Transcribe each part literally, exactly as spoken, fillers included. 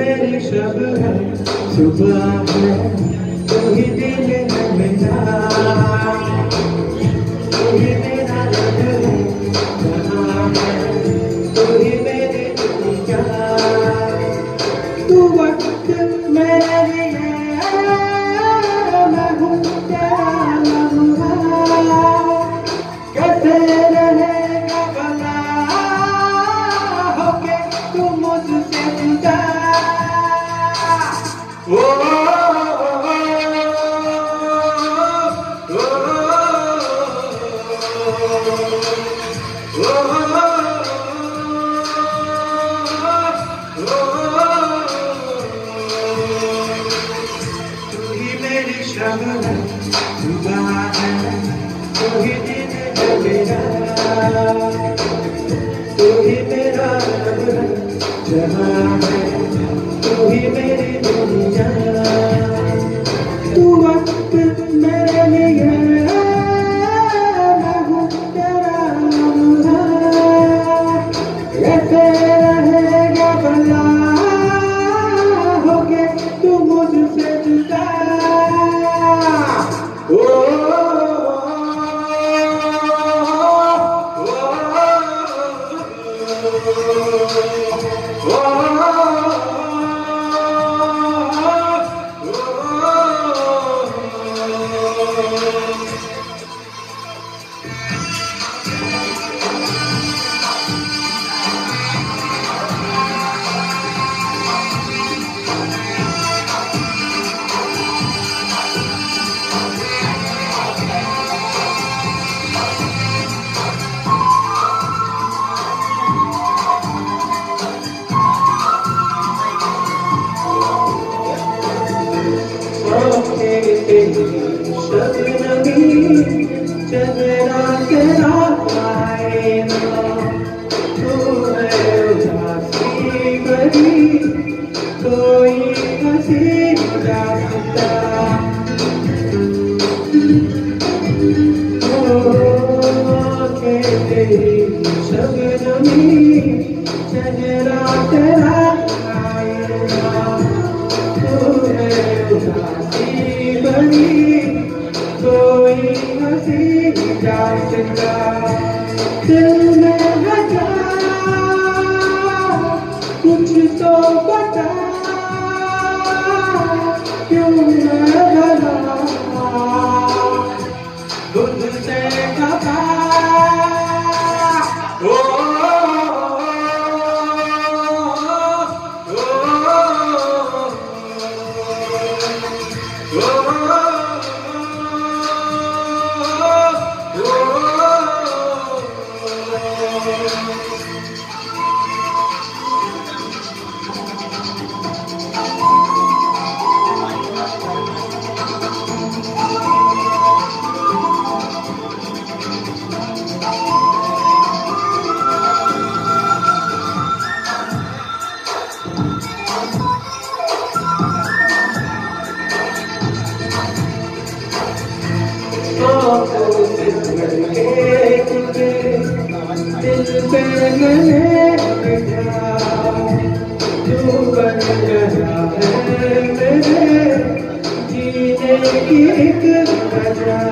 मेरी शब है सुबह है तू ही दिल है मेरा तू ही मेरा रब है जहाँ है तू ही मेरी दुनिया तू वक्त मेरे लिए मैं हूँ तेरा लम्हा कैसे रहेगा भला होके तू मुझसे जुदा ओ तू ही मेरी शब है सुबह है तू ही दिन है मेरा तू ही मेरा रब है जहाँ है तू ही मेरी दुनिया तू वक्त मेरे लिए मैं हूँ तेरा लम्हा कैसे रहेगा भला होके तू मुझसे जुदा ओ चेहरा तेरा आईना तू है उदासी भरी कोई हंसी रास्ता आँखें तेरी शबनमी चेहरा तेरा आईना तू है उदासी भरी कोई हंसी रास्ता दिल में बता कुछ तो बता क्यों मैं भला खुद से खफा ओ दिल पे मैंने बिठा तू बन गया है मेरे जीने की एक वजह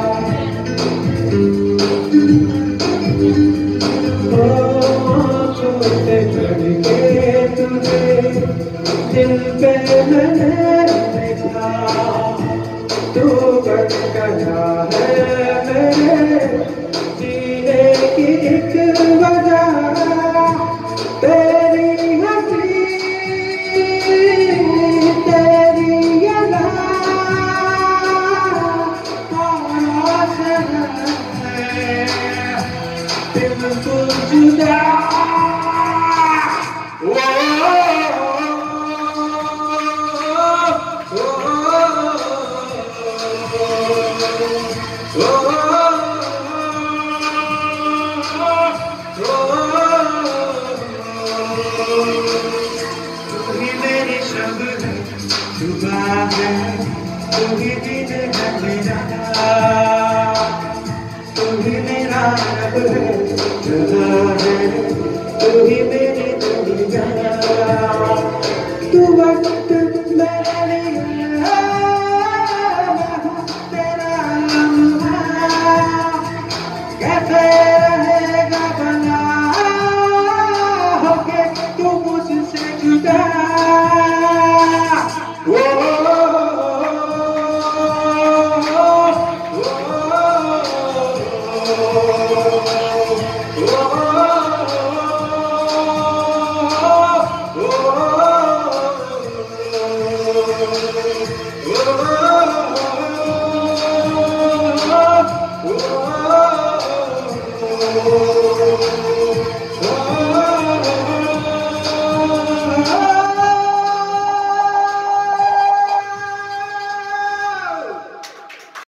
आँखों से बढ़ के तुझे दिल पे मैंने बिठा तू बन गया है मेरे जीने की एक वजह तेरी हंसी तेरी अदा आवाज़ है बिल्कुल जुदा तू ही दिन है मेरा, तू ही मेरा रब है, जहाँ है तू ही मेरी दुनिया। तू Thank you.